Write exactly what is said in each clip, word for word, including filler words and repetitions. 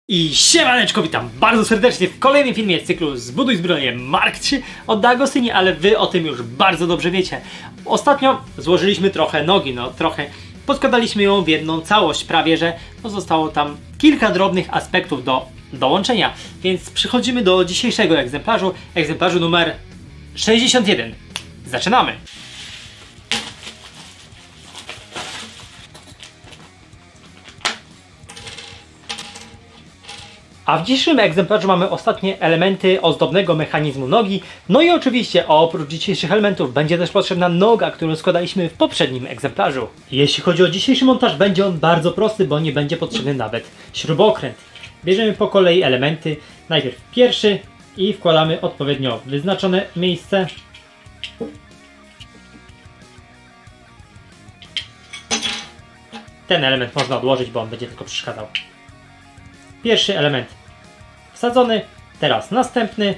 I siemaneczko, witam bardzo serdecznie w kolejnym filmie z cyklu Zbuduj zbrojenie Mark trzy od Dagosyni, ale wy o tym już bardzo dobrze wiecie. Ostatnio złożyliśmy trochę nogi, no trochę podkładaliśmy ją w jedną całość, prawie że pozostało tam kilka drobnych aspektów do dołączenia, więc przechodzimy do dzisiejszego egzemplarzu, egzemplarzu numer sześćdziesiąt jeden. Zaczynamy! A w dzisiejszym egzemplarzu mamy ostatnie elementy ozdobnego mechanizmu nogi. No i oczywiście oprócz dzisiejszych elementów będzie też potrzebna noga, którą składaliśmy w poprzednim egzemplarzu. Jeśli chodzi o dzisiejszy montaż, będzie on bardzo prosty, bo nie będzie potrzebny nawet śrubokręt. Bierzemy po kolei elementy. Najpierw pierwszy i wkładamy odpowiednio w wyznaczone miejsce. Ten element można odłożyć, bo on będzie tylko przeszkadzał. Pierwszy element wsadzony, teraz następny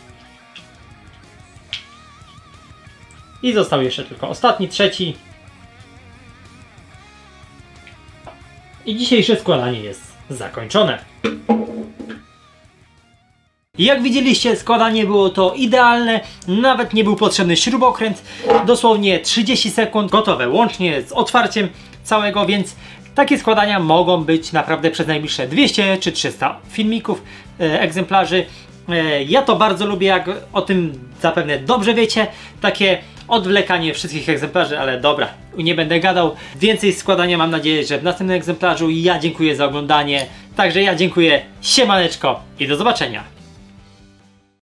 i został jeszcze tylko ostatni, trzeci. I dzisiejsze składanie jest zakończone. Jak widzieliście, składanie było to idealne, nawet nie był potrzebny śrubokręt, dosłownie trzydzieści sekund, gotowe łącznie z otwarciem całego, więc takie składania mogą być naprawdę przez najbliższe dwieście czy trzysta filmików, e, egzemplarzy. E, ja to bardzo lubię, jak o tym zapewne dobrze wiecie, takie odwlekanie wszystkich egzemplarzy, ale dobra, nie będę gadał. Więcej składania mam nadzieję, że w następnym egzemplarzu. Ja dziękuję za oglądanie, także ja dziękuję, siemaneczko i do zobaczenia.